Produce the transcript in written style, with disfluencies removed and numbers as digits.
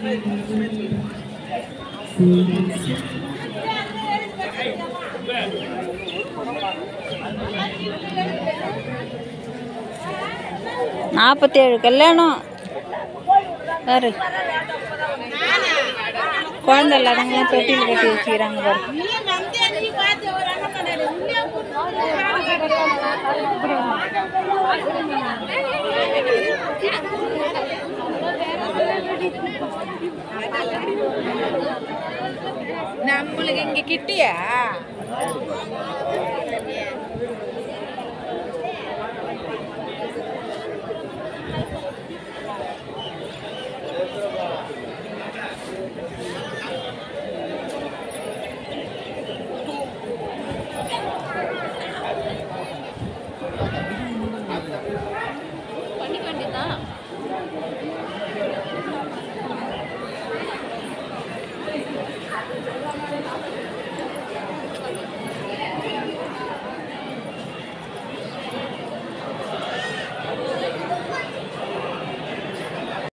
நாற்பத்தேழு கல்யாணம் பாரு. குழந்தை இல்லாதவங்களாம் தொட்டியில் கட்டி வச்சுக்கிறாங்க பாரு. நம்மளுக்கு இங்க கிட்டியா பண்ணிக்க வேண்டியதான்.